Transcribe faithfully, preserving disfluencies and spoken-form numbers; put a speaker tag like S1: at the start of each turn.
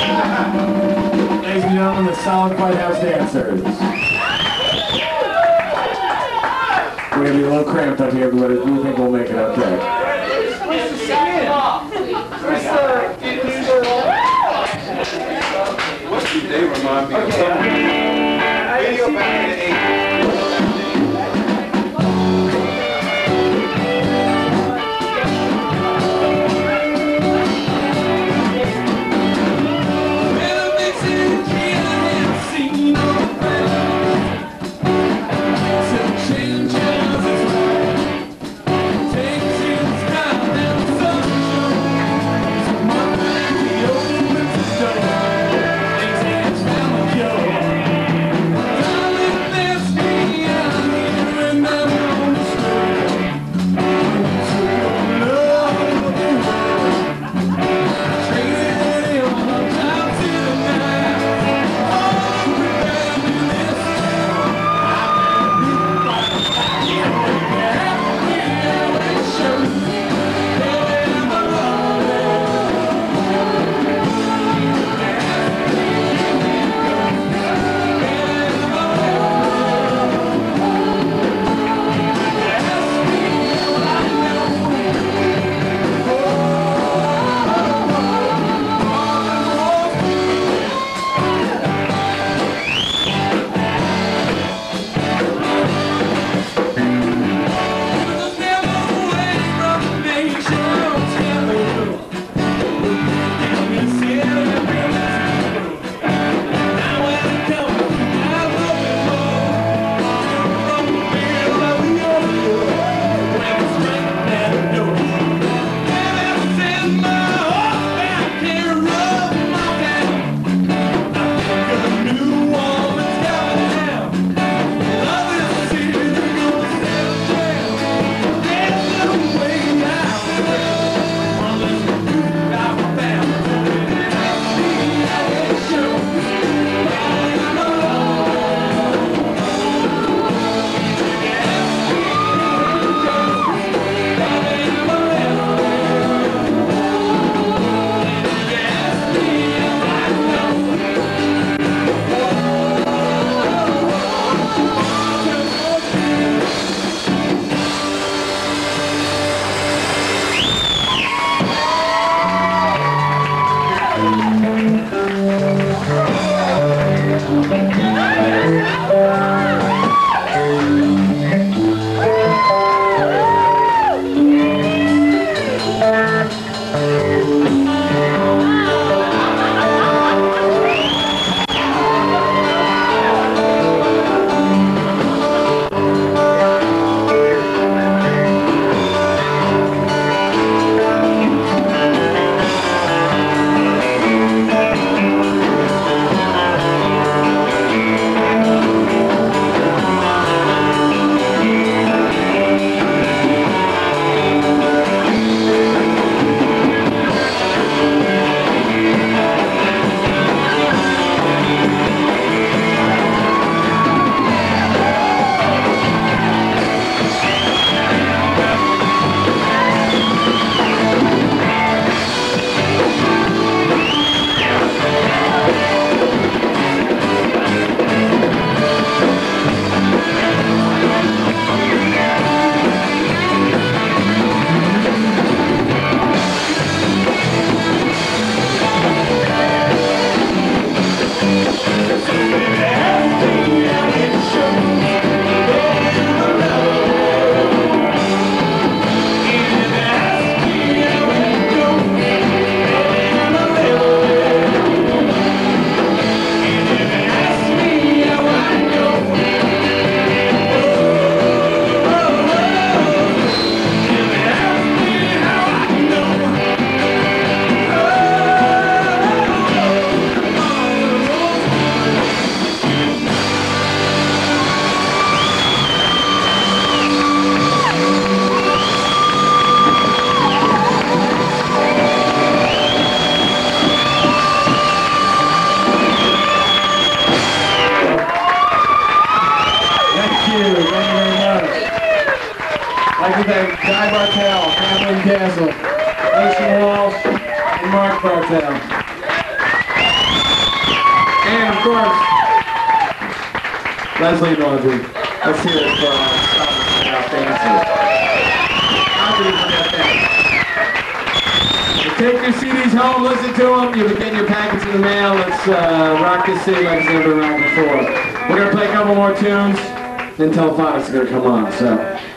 S1: Ladies and gentlemen, the solid Fitehouse dancers. We're going to be a little cramped up here, but we think we'll make it okay.
S2: What do they remind me of? Video back in the eighties.
S1: Guy Bartell, Kathleen Castle, Jason Walsh, and Mark Bartell.
S3: course, Leslie and Audrey. Let's hear it for uh, Stop Dancing. Audrey for that dance. So take your C Ds home, listen to them. You'll be getting your packets in the mail. Let's uh, rock this city like it's never been rocked before. We're going to play a couple more tunes, then Telephonics is going to come on. So.